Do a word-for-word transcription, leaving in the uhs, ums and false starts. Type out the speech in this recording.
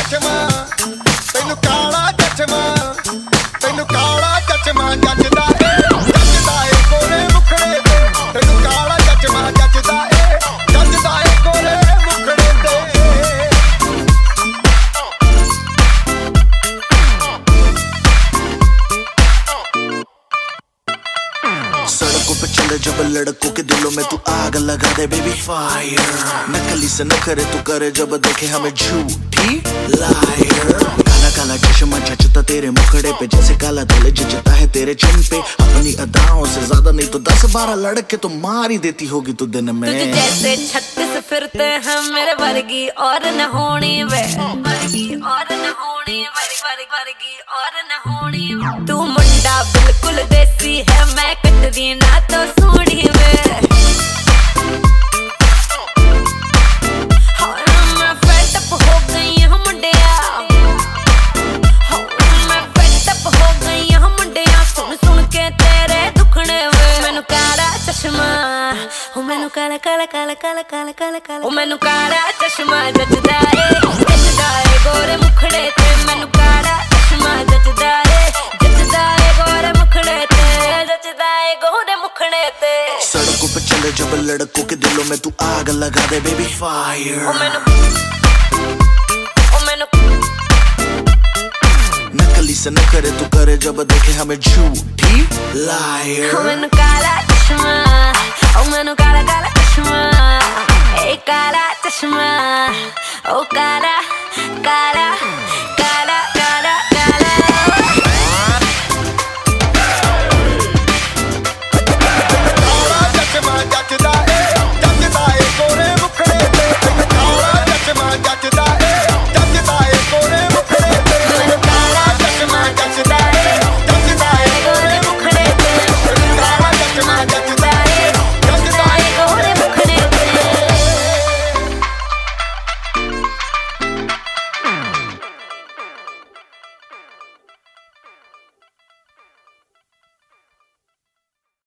चचमा तेनू काला चचमा तेनू काला चचमा जचदा ए जचदा ए गोरे मुखड़े ते तेनू काला चचमा जचदा ए जचदा ए गोरे मुखड़े ते। सड़कों पे चले जब लड़कों के दिलों में तू आग लगा दे बेबी फायर। नकली से न करे तू करे जब देखे हमें झूठी लायर। काला काला चश्मा जचता तेरे मुखड़े पे जैसे काला दिल जचता है तेरे चिन पे। अपनी अदाओं से ज्यादा नहीं तो दस बारह लड़के तो मार ही देती होगी तू दिन में। तुझे जैसे छत्तीस फिरते हैं मेरे वर्गी और न होनी वे वर्गी और न होनी वर्गी वर्गी और न होनी। तू मुंडा बिल्कुल देसी है मैं कटरी ना तो सोनी वे। मैं फेड अप हो गई हूँ मुंडिया मैं फेड अप हो गई हूँ मुंडिया सुन सुन के तेरे दुखने वे। मैनू काला चश्मा ओ मैनू काला काला काला काला काला काला काला ओ मैनू काला चश्मा जचदा ए जचदा ए गोरे मुखड़े ते। मैनू काला चश्मा जचदा ए जचदा ए गोरे मुखड़े ते जचदा ए गोरे मुखड़े ते। सड़कों पे चले जब लड़कों के दिलों में तू आग लगा दे बेबी फायर। ओ मैनू ओ मैनू नकली से न करे तू करे जब देखे हमें झूठी लायर। ओ मैनू काला चश्मा ओ मैनू काला काला चश्मा ए काला चश्मा ओ काला काला